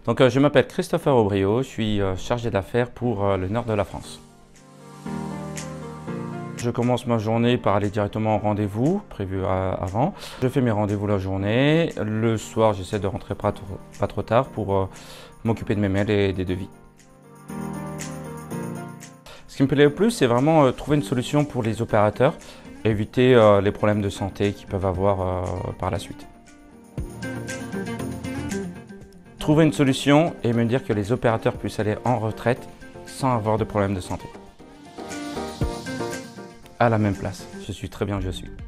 Je m'appelle Christopher Aubrio, je suis chargé d'affaires pour le nord de la France. Je commence ma journée par aller directement au rendez-vous prévu avant. Je fais mes rendez-vous la journée. Le soir, j'essaie de rentrer pas trop tard pour m'occuper de mes mails et des devis. Ce qui me plaît le plus, c'est vraiment trouver une solution pour les opérateurs, éviter les problèmes de santé qu'ils peuvent avoir par la suite. Trouver une solution et me dire que les opérateurs puissent aller en retraite sans avoir de problème de santé. À la même place, je suis très bien où je suis.